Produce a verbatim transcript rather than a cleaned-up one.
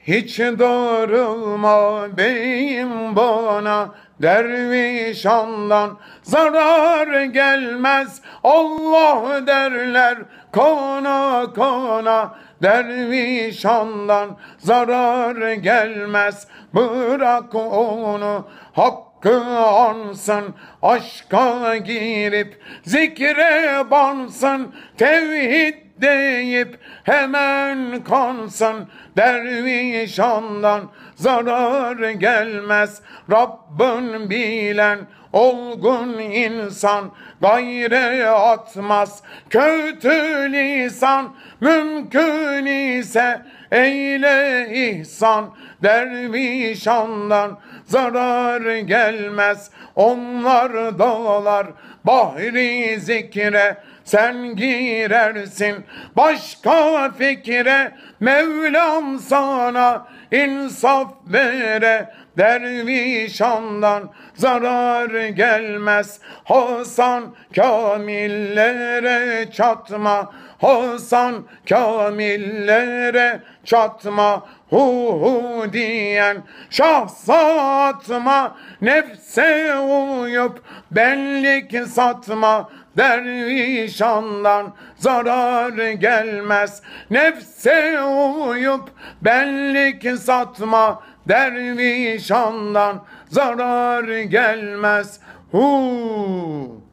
Hiç darılma beyim bana, dervişandan zarar gelmez. Allah derler kana kana, dervişandan zarar gelmez. Bırak onu, hakkı ansın, aşka girip zikre bansın. Tevhid deyip hemen kansın, dervişandan zarar gelmez. Rabbin bilen olgun insan gayre atmaz. Kötü lisan mümkün ise eyle ihsan, dervişandan zarar gelmez. Onlar dağlar bahri zikre, sen girersin başka fikre. Mevlam sana insaf vere, dervişandan zarar gelmez. Hasan kamillere çatma, Hasan kamillere çatma. Hu hu diyen şahsa atma, nefse uyup benlik satma. Dervişandan zarar gelmez. Nefse uyup benlik satma, dervişandan zarar gelmez. Hu